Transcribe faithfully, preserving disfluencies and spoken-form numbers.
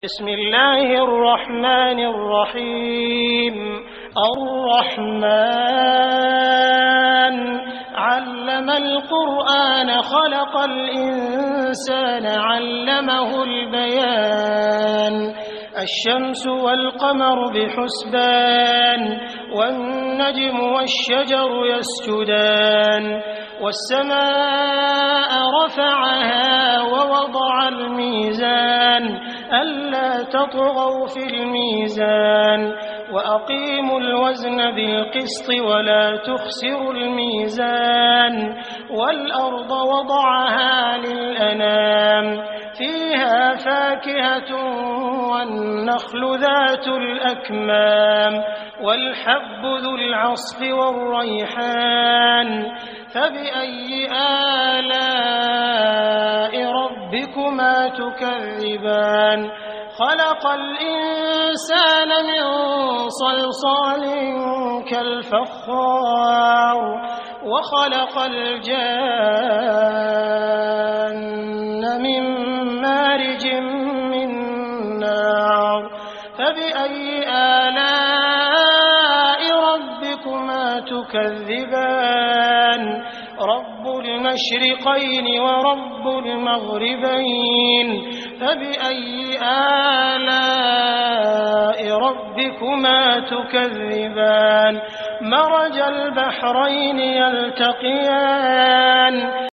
بسم الله الرحمن الرحيم الرحمن علم القرآن خلق الإنسان علمه البيان الشمس والقمر بحسبان والنجم والشجر يسجدان والسماء رفعها ووضع الميزان ألا تطغوا في الميزان وأقيموا الوزن بالقسط ولا تخسروا الميزان والأرض وضعها للأنام فيها فاكهة والنخل ذات الأكمام والحب ذو العصف والريحان فبأي آلاء ربكما تكذبان خلق الإنسان من صلصال كالفخار وخلق الجان من مارج من نار فبأي آلاء ربكما تكذبان رب المشرقين ورب المغربين فبأي آلاء ربكما تكذبان مرج البحرين يلتقيان